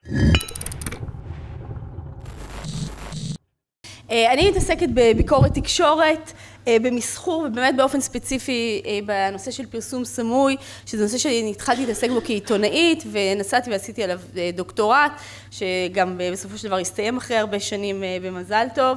אני מתעסקת בביקורת תקשורת, במסחור ובאמת באופן ספציפי בנושא של פרסום סמוי, שזה נושא שהתחלתי להתעסק בו כעיתונאית ונסעתי ועשיתי עליו דוקטורט, שגם בסופו של דבר הסתיים אחרי הרבה שנים במזל טוב,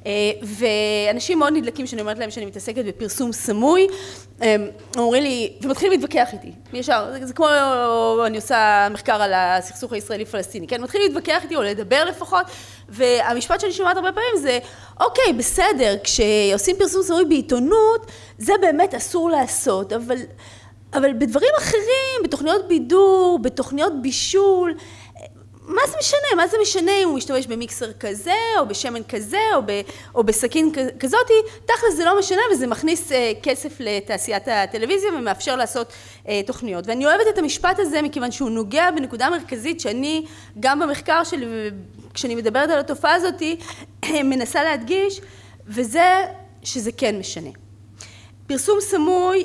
ואנשים מאוד נדלקים שאני אומרת להם שאני מתעסקת בפרסום סמוי, אומרים לי, ומתחילים להתווכח איתי, ישר, זה כמו אני עושה מחקר על הסכסוך הישראלי-פלסטיני, כן, מתחילים להתווכח איתי או לדבר לפחות, והמשפט שאני שומעת הרבה פעמים זה, אוקיי, בסדר, כשעושים פרסום סמוי בעיתונות, זה באמת אסור לעשות, אבל בדברים אחרים, בתוכניות בידור, בתוכניות בישול, מה זה משנה? מה זה משנה אם הוא משתמש במיקסר כזה, או בשמן כזה, או בסכין כזאתי? תכל'ס זה לא משנה, וזה מכניס כסף לתעשיית הטלוויזיה, ומאפשר לעשות תוכניות. ואני אוהבת את המשפט הזה, מכיוון שהוא נוגע בנקודה מרכזית, שאני, גם במחקר שלי, כשאני מדברת על התופעה הזאת, מנסה להדגיש, וזה שזה כן משנה. פרסום סמוי,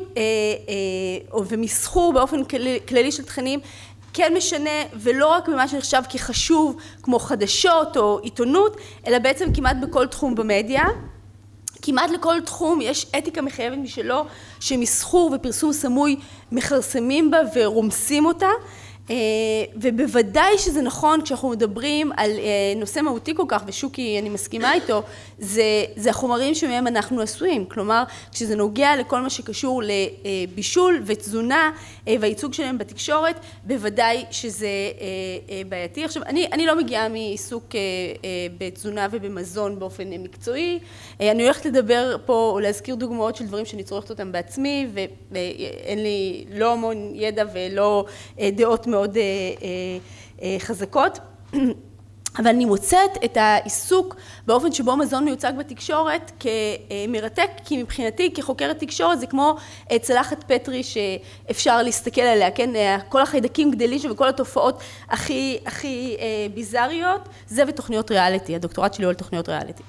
ומסחור באופן כללי של תכנים, כן משנה, ולא רק במה שנחשב כחשוב, כמו חדשות או עיתונות, אלא בעצם כמעט בכל תחום במדיה. כמעט לכל תחום יש אתיקה מחייבת משלו, שמסחור ופרסום סמוי מכרסמים בה ורומסים אותה, ובוודאי שזה נכון כשאנחנו מדברים על נושא מהותי כל כך, ושוקי אני מסכימה איתו, זה החומרים שמהם אנחנו עשויים, כלומר כשזה נוגע לכל מה שקשור לבישול ותזונה והייצוג שלהם בתקשורת, בוודאי שזה בעייתי. עכשיו אני לא מגיעה מעיסוק בתזונה ובמזון באופן מקצועי, אני הולכת לדבר פה או להזכיר דוגמאות של דברים שאני צורכת אותם בעצמי, ואין לי לא המון ידע ולא דעות מאוד חזקות, אבל אני מוצאת את העיסוק באופן שבו מזון מיוצג בתקשורת כמרתק, כי מבחינתי כחוקרת תקשורת זה כמו צלחת פטרי שאפשר להסתכל עליה, כן? כל החיידקים גדלים שם וכל התופעות הכי ביזריות, זה ותוכניות ריאליטי, הדוקטורט שלי הוא על תוכניות ריאליטי.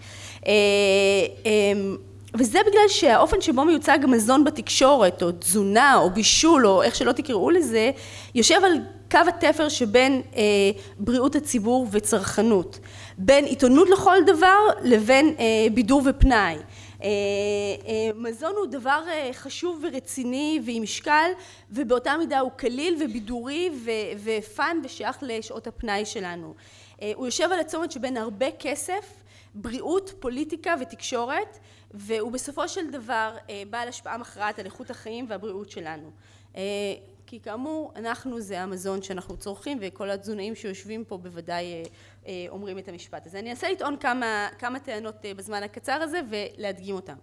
וזה בגלל שהאופן שבו מיוצג מזון בתקשורת, או תזונה, או בישול, או איך שלא תקראו לזה, יושב על קו התפר שבין בריאות הציבור וצרכנות. בין עיתונות לכל דבר לבין בידור ופנאי. מזון הוא דבר חשוב ורציני ועם משקל, ובאותה מידה הוא קליל ובידורי ופן ושייך לשעות הפנאי שלנו. הוא יושב על הצומת שבין הרבה כסף, בריאות, פוליטיקה ותקשורת, והוא בסופו של דבר בעל השפעה מכרעת על איכות החיים והבריאות שלנו. כי כאמור, אנחנו זה המזון שאנחנו צורכים, וכל התזונאים שיושבים פה בוודאי אומרים את המשפט הזה. אני אנסה לטעון כמה טענות בזמן הקצר הזה ולהדגים אותם.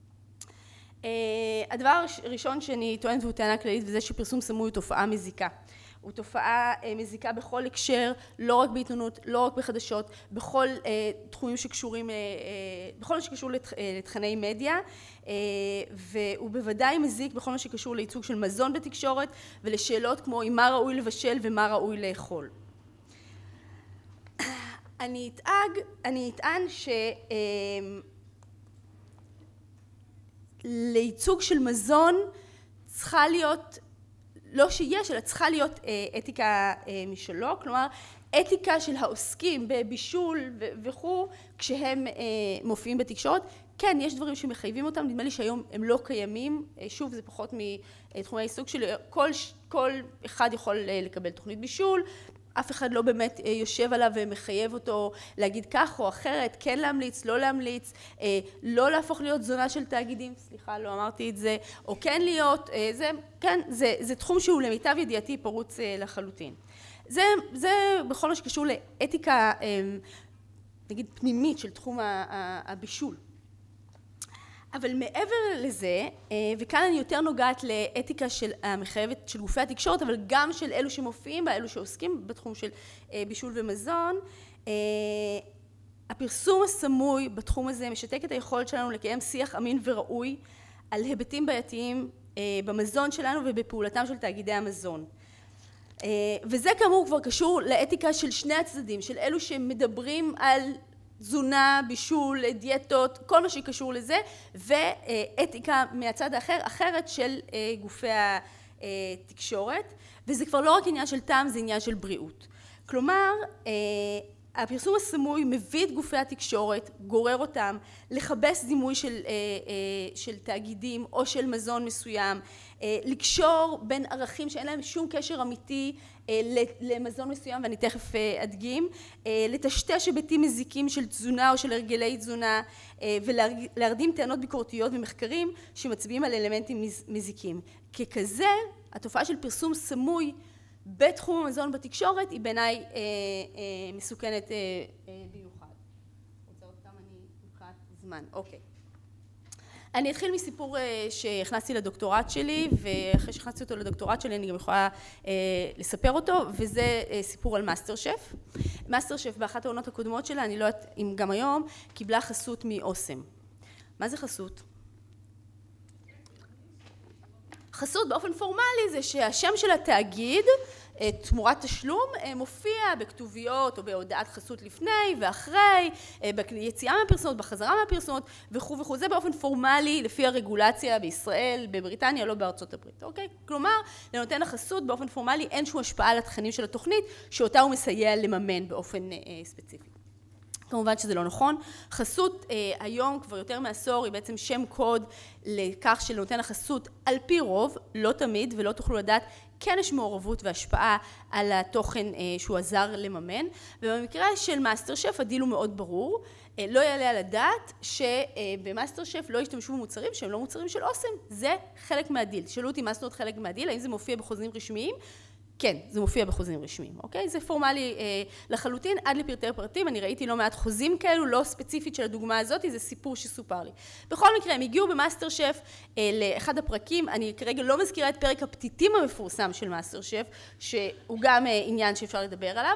הדבר הראשון שאני טוענת הוא טענה כללית, וזה שפרסום סמוי הוא תופעה מזיקה. הוא תופעה מזיקה בכל הקשר, לא רק בעיתונות, לא רק בחדשות, בכל תחומים שקשורים, בכל מה שקשור לתכני מדיה, והוא בוודאי מזיק בכל מה שקשור לייצוג של מזון בתקשורת, ולשאלות כמו עם מה ראוי לבשל ומה ראוי לאכול. אני אטען שלייצוג של מזון צריכה להיות, לא שיש, אלא צריכה להיות אתיקה משלו, כלומר, אתיקה של העוסקים בבישול וכו', כשהם מופיעים בתקשורת. כן, יש דברים שמחייבים אותם, נדמה לי שהיום הם לא קיימים, שוב, זה פחות מתחומי העיסוק שלי, כל אחד יכול לקבל תוכנית בישול, אף אחד לא באמת יושב עליו ומחייב אותו להגיד כך או אחרת, כן להמליץ, לא להמליץ, לא להפוך להיות זונה של תאגידים, סליחה, לא אמרתי את זה, או כן להיות, זה תחום שהוא למיטב ידיעתי פרוץ לחלוטין. זה בכל מה שקשור לאתיקה, נגיד, פנימית של תחום הבישול. אבל מעבר לזה, וכאן אני יותר נוגעת לאתיקה של המחייבת של גופי התקשורת, אבל גם של אלו שמופיעים בה, אלו שעוסקים בתחום של בישול ומזון, הפרסום הסמוי בתחום הזה משתק את היכולת שלנו לקיים שיח אמין וראוי על היבטים בעייתיים במזון שלנו ובפעולתם של תאגידי המזון. וזה כאמור כבר קשור לאתיקה של שני הצדדים, של אלו שמדברים על תזונה, בישול, דיאטות, כל מה שקשור לזה, ואתיקה מהצד האחר, אחרת של גופי התקשורת, וזה כבר לא רק עניין של טעם, זה עניין של בריאות. כלומר, הפרסום הסמוי מביא את גופי התקשורת, גורר אותם, לכבס דימוי של תאגידים או של מזון מסוים, לקשור בין ערכים שאין להם שום קשר אמיתי למזון מסוים, ואני תכף אדגים, לטשטש היבטים מזיקים של תזונה או של הרגלי תזונה, ולהרדים טענות ביקורתיות ומחקרים שמצביעים על אלמנטים מזיקים. ככזה, התופעה של פרסום סמוי בתחום המזון בתקשורת היא בעיניי מסוכנת במיוחד. רוצה עוד כמה אני מבחינת זמן, אוקיי. אני אתחיל מסיפור שהכנסתי לדוקטורט שלי, ואחרי שהכנסתי אותו לדוקטורט שלי אני גם יכולה לספר אותו, וזה סיפור על מאסטר שף. מאסטר שף באחת העונות הקודמות שלה, אני לא יודעת אם גם היום, קיבלה חסות מאוסם. מה זה חסות? חסות באופן פורמלי זה שהשם של התאגיד, תמורת תשלום, מופיע בכתוביות או בהודעת חסות לפני ואחרי, ביציאה מהפרסומות, בחזרה מהפרסומות וכו' וכו'. זה באופן פורמלי לפי הרגולציה בישראל, בבריטניה, לא בארצות הברית, אוקיי? כלומר, לנותן החסות באופן פורמלי אין שום השפעה על התכנים של התוכנית, שאותה הוא מסייע לממן באופן ספציפי. כמובן שזה לא נכון. חסות היום כבר יותר מעשור היא בעצם שם קוד לכך שלנותן החסות על פי רוב, לא תמיד ולא תוכלו לדעת, כן יש מעורבות והשפעה על התוכן שהוא עזר לממן, ובמקרה של מאסטר שף הדיל הוא מאוד ברור. לא יעלה על הדעת שבמאסטר שף לא ישתמשו במוצרים שהם לא מוצרים של אוסם, זה חלק מהדיל. תשאלו אותי מה זאת אומרת חלק מהדיל, האם זה מופיע בחוזים רשמיים? כן, זה מופיע בחוזים רשמיים, אוקיי? זה פורמלי לחלוטין, עד לפרטי פרטים, אני ראיתי לא מעט חוזים כאלו, לא ספציפית של הדוגמה הזאת, זה סיפור שסופר לי. בכל מקרה, הם הגיעו במאסטר שף לאחד הפרקים, אני כרגע לא מזכירה את פרק הפתיתים המפורסם של מאסטר שף, שהוא גם עניין שאפשר לדבר עליו.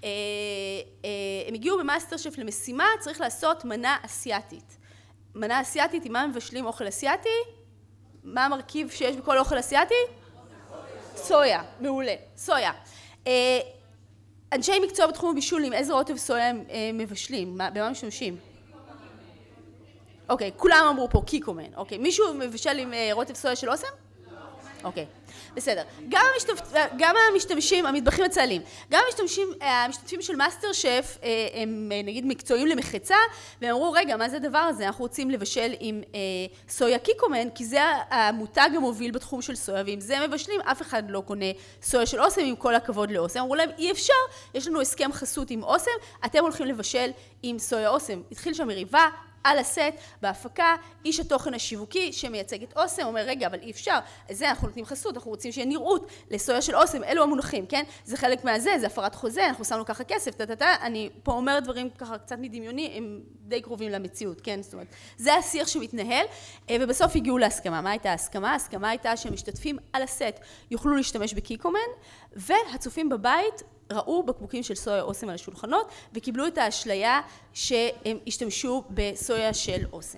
הם הגיעו במאסטר שף למשימה, צריך לעשות מנה אסיאתית. מנה אסיאתית, עם מה מבשלים אוכל אסיאתי? מה המרכיב שיש בכל אוכל אסיאתי? סויה, מעולה, סויה. אנשי מקצוע בתחום הבישול, עם איזה רוטב סויה הם מבשלים? במה משתמשים? אוקיי, כולם אמרו פה קיקומן, אוקיי. מישהו מבשל עם רוטב סויה של אוסם? אוקיי, בסדר. גם המשתמשים, המטבחים הצהלים, גם המשתתפים של מאסטר שף, הם נגיד מקצועיים למחצה, והם אמרו, רגע, מה זה הדבר הזה? אנחנו רוצים לבשל עם סויה קיקומן, כי זה המותג המוביל בתחום של סויה, ואם זה מבשלים, אף אחד לא קונה סויה של אוסם, עם כל הכבוד לאוסם. אמרו להם, אי אפשר, יש לנו הסכם חסות עם אוסם, אתם הולכים לבשל עם סויה אוסם. התחיל שם מריבה, על הסט, בהפקה, איש התוכן השיווקי שמייצג את אוסם, אומר, רגע, אבל אי אפשר, זה אנחנו נותנים חסות, אנחנו רוצים שיהיה נראות לסויה של אוסם, אלו המונחים, כן? זה חלק מהזה, זה הפרת חוזה, אנחנו שמנו ככה כסף, אני פה אומרת דברים ככה קצת מדמיוני, הם די קרובים למציאות, כן? זאת אומרת, זה השיח שמתנהל, ובסוף הגיעו להסכמה. מה הייתה ההסכמה? ההסכמה הייתה שהמשתתפים על הסט יוכלו להשתמש בקיקומן, והצופים בבית ראו בקבוקים של סויה אוסם על השולחנות, וקיבלו את האשליה שהם השתמשו בסויה של אוסם.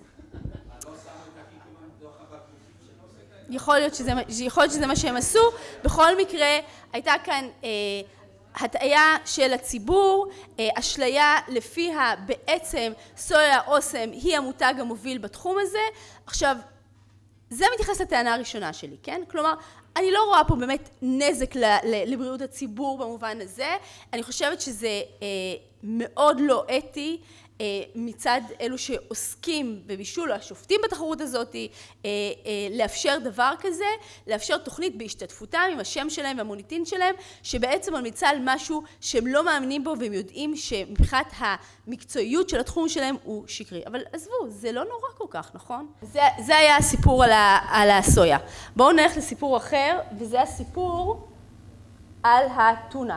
יכול להיות שזה מה שהם עשו. בכל מקרה, הייתה כאן הטעיה של הציבור, אשליה לפיה בעצם סויה אוסם היא המותג המוביל בתחום הזה. עכשיו, זה מתייחס לטענה הראשונה שלי, כן? כלומר, אני לא רואה פה באמת נזק לבריאות הציבור במובן הזה. אני חושבת שזה מאוד לא אתי מצד אלו שעוסקים בבישול, השופטים בתחרות הזאת, לאפשר דבר כזה, לאפשר תוכנית בהשתתפותם עם השם שלהם והמוניטין שלהם, שבעצם ממליצה על משהו שהם לא מאמינים בו והם יודעים שמבחינת המקצועיות של התחום שלהם הוא שקרי. אבל עזבו, זה לא נורא כל כך, נכון? זה היה הסיפור על הסויה. בואו נלך לסיפור אחר, וזה הסיפור על הטונה.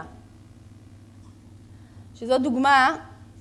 שזו דוגמה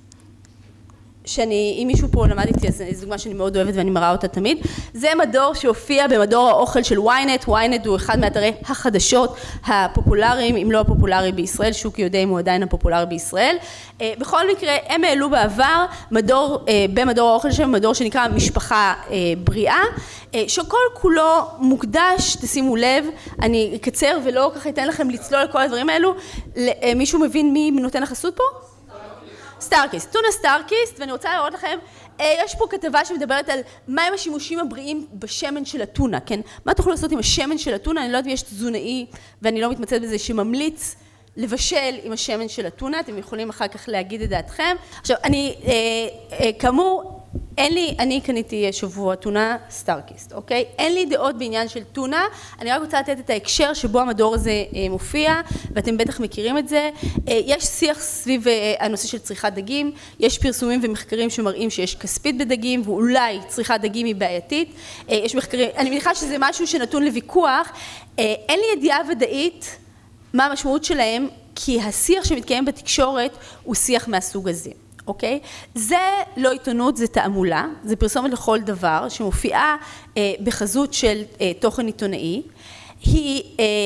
אם מישהו פה למד איתי, אז זו דוגמה שאני מאוד אוהבת ואני מראה אותה תמיד. זה מדור שהופיע במדור האוכל של ynet. ynet הוא אחד מאתרי החדשות הפופולריים, אם לא הפופולרי בישראל, שוקי יודע אם הוא עדיין הפופולרי בישראל. בכל מקרה, הם העלו בעבר במדור האוכל שלהם, מדור שנקרא משפחה בריאה, שכל כולו מוקדש, תשימו לב, אני אקצר ולא ככה אתן לכם לצלול לכל הדברים האלו. מישהו מבין מי נותן החסות פה? סטארקיסט, טונה סטארקיסט, ואני רוצה להראות לכם, יש פה כתבה שמדברת על מהם השימושים הבריאים בשמן של הטונה, כן? מה תוכלו לעשות עם השמן של הטונה? אני לא יודעת אם יש תזונאי, ואני לא מתמצאת בזה, שממליץ לבשל עם השמן של הטונה, אתם יכולים אחר כך להגיד את דעתכם. עכשיו, כאמור, אני קניתי שבוע טונה סטארקיסט, אוקיי? אין לי דעות בעניין של טונה, אני רק רוצה לתת את ההקשר שבו המדור הזה מופיע, ואתם בטח מכירים את זה. יש שיח סביב הנושא של צריכת דגים, יש פרסומים ומחקרים שמראים שיש כספית בדגים, ואולי צריכת דגים היא בעייתית. יש מחקרים, אני מניחה שזה משהו שנתון לוויכוח. אין לי ידיעה ודאית מה המשמעות שלהם, כי השיח שמתקיים בתקשורת הוא שיח מהסוג הזה. אוקיי? זה לא עיתונות, זה תעמולה, זה פרסומת לכל דבר שמופיעה בחזות של תוכן עיתונאי. היא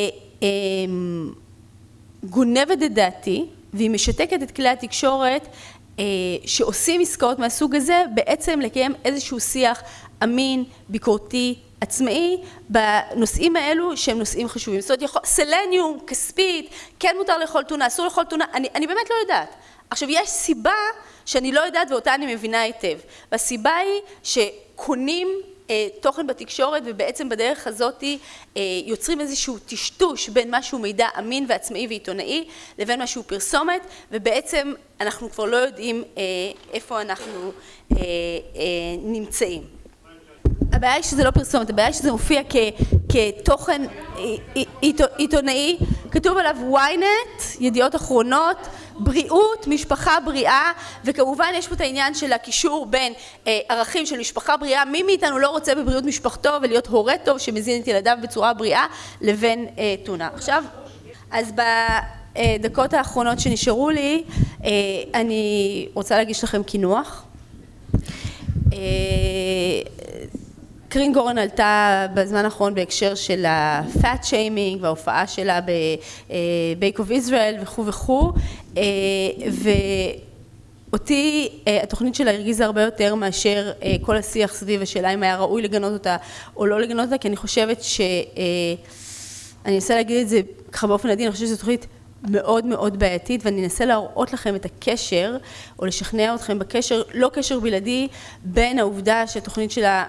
גונבת את דעתי, והיא משתקת את כלי התקשורת שעושים עסקאות מהסוג הזה, בעצם לקיים איזשהו שיח אמין, ביקורתי, עצמאי, בנושאים האלו שהם נושאים חשובים. זאת אומרת, סלניום, כספית, כן מותר לאכול טונה, אסור לאכול טונה, אני באמת לא יודעת. עכשיו, יש סיבה שאני לא יודעת ואותה אני מבינה היטב. והסיבה היא שקונים תוכן בתקשורת ובעצם בדרך הזאת יוצרים איזשהו טשטוש בין משהו מידע אמין ועצמאי ועיתונאי לבין משהו פרסומת, ובעצם אנחנו כבר לא יודעים איפה אנחנו נמצאים. הבעיה היא שזה לא פרסומת, הבעיה היא שזה מופיע כתוכן עיתונאי, כתוב עליו ynet, ידיעות אחרונות, בריאות, משפחה בריאה, וכמובן יש פה את העניין של הקישור בין ערכים של משפחה בריאה, מי מאיתנו לא רוצה בבריאות משפחתו ולהיות הורה טוב שמזין את ילדיו בצורה בריאה, לבין טונה. עכשיו, אז בדקות האחרונות שנשארו לי, אני רוצה להגיש לכם קינוח. קרין גורן עלתה בזמן האחרון בהקשר של ה-fat shaming וההופעה שלה ב-Bake of Israel וכו' וכו', ואותי התוכנית שלה הרגיזה הרבה יותר מאשר כל השיח סביב השאלה אם היה ראוי לגנות אותה או לא לגנות אותה, כי אני חושבת אני אנסה להגיד את זה ככה באופן עדין, אני חושבת שזו תוכנית מאוד מאוד בעייתית, ואני אנסה להראות לכם את הקשר, או לשכנע אתכם בקשר, לא קשר בלעדי, בין העובדה שהתוכנית שלה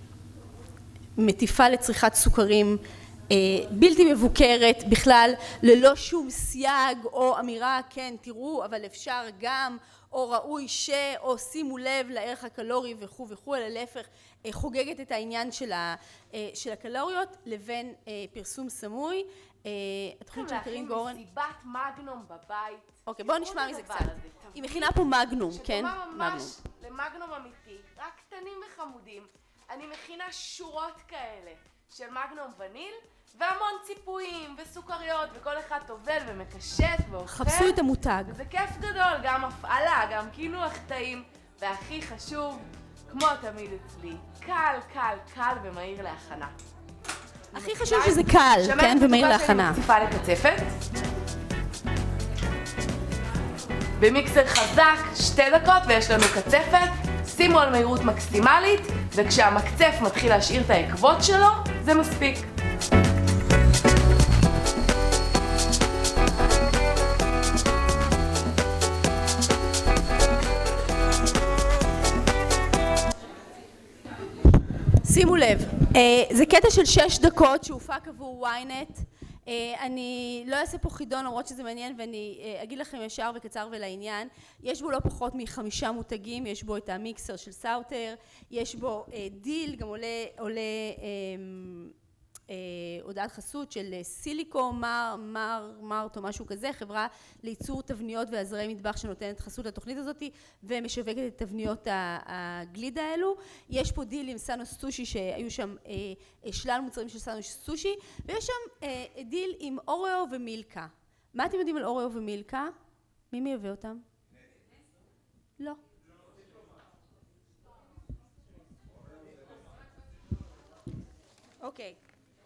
מטיפה לצריכת סוכרים בלתי מבוקרת בכלל, ללא שום סייג או אמירה, כן, תראו, אבל אפשר גם, או ראוי ש, או שימו לב לערך הקלורי וכו' וכו', אלא להפך, חוגגת את העניין של הקלוריות, לבין פרסום סמוי. התוכנית של קרין גורן... מסיבת מגנום בבית. אוקיי, בואו נשמע מזה קצת. היא מכינה פה מגנום, כן? שדומה ממש למגנום אמיתי, רק קטנים וחמודים. אני מכינה שורות כאלה של מגנום וניל, והמון ציפויים וסוכריות, וכל אחד טובל ומקשט ואוכל. חפשו את המותג. זה כיף גדול, גם הפעלה, גם קינוח טעים, והכי חשוב, כמו תמיד אצלי, קל, קל, קל ומהיר להכנה. הכי חשוב שזה קל, כן, ומהיר להכנה. אני מוסיפה לקצפת. במיקסר חזק, 2 דקות ויש לנו קצפת. שימו על מהירות מקסימלית, וכשהמקצף מתחיל להשאיר את העקבות שלו, זה מספיק. שימו לב, זה קטע של 6 דקות שהופק עבור ynet. אני לא אעשה פה חידון למרות שזה מעניין, ואני אגיד לכם ישר וקצר ולעניין. יש בו לא פחות מ5 מותגים, יש בו את המיקסר של סאוטר, יש בו דיל, גם עולה הודעת חסות של סיליקו מרט או משהו כזה, חברה לייצור תבניות ועזרי מטבח שנותנת חסות לתוכנית הזאת ומשווקת את תבניות הגלידה האלו. יש פה דיל עם סאנוס סושי, שהיו שם שלל מוצרים של סאנוס סושי, ויש שם דיל עם אוריו ומילקה. מה אתם יודעים על אוריו ומילקה? מי מייבא אותם? לא. אוקיי.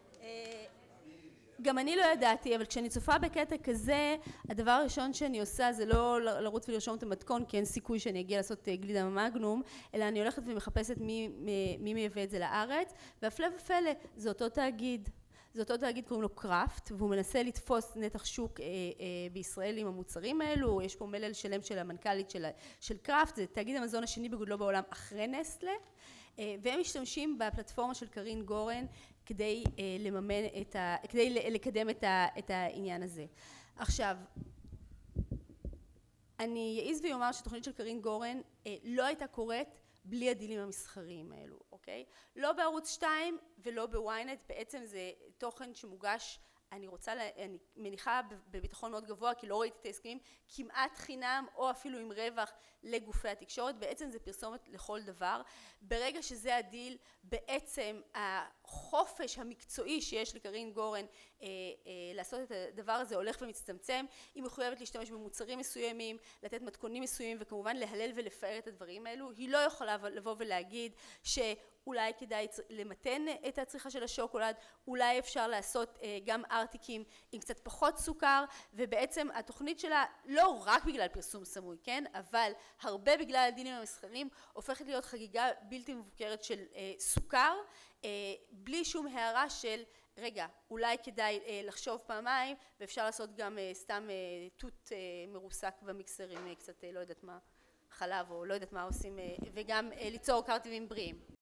גם אני לא ידעתי, אבל כשאני צופה בקטע כזה, הדבר הראשון שאני עושה זה לא לרוץ ולרשום את המתכון, כי אין סיכוי שאני אגיע לעשות גלידה ממגנום, אלא אני הולכת ומחפשת מי מייבא את זה לארץ, והפלא ופלא, זה אותו תאגיד. זה אותו תאגיד, קוראים לו קראפט, והוא מנסה לתפוס נתח שוק בישראל עם המוצרים האלו. יש פה מלל שלם של המנכ"לית של קראפט, זה תאגיד המזון השני בגודלו בעולם אחרי נסטלה, והם משתמשים בפלטפורמה של קרין גורן כדי לקדם את העניין הזה. עכשיו, אני אעז ויאמר שתוכנית של קרין גורן לא הייתה קורית בלי הדילים המסחריים האלו, אוקיי? לא בערוץ 2 ולא בוויינט, בעצם זה תוכן שמוגש, אני מניחה בביטחון מאוד גבוה, כי לא ראיתי את ההסכמים, כמעט חינם או אפילו עם רווח לגופי התקשורת, בעצם זה פרסומת לכל דבר. ברגע שזה הדיל, בעצם החופש המקצועי שיש לקרין גורן לעשות את הדבר הזה הולך ומצטמצם, היא מחויבת להשתמש במוצרים מסוימים, לתת מתכונים מסוימים, וכמובן להלל ולפאר את הדברים האלו. היא לא יכולה לבוא ולהגיד שאולי כדאי למתן את הצריכה של השוקולד, אולי אפשר לעשות גם ארטיקים עם קצת פחות סוכר, ובעצם התוכנית שלה לא רק בגלל פרסום סמוי, כן? אבל הרבה בגלל הדילים המסחריים הופכת להיות חגיגה בלתי מבוקרת של סוכר, בלי שום הערה של רגע, אולי כדאי לחשוב פעמיים, ואפשר לעשות גם סתם תות מרוסק במיקסר עם קצת לא יודעת מה, חלב או לא יודעת מה עושים, וגם ליצור קרטיבים בריאים.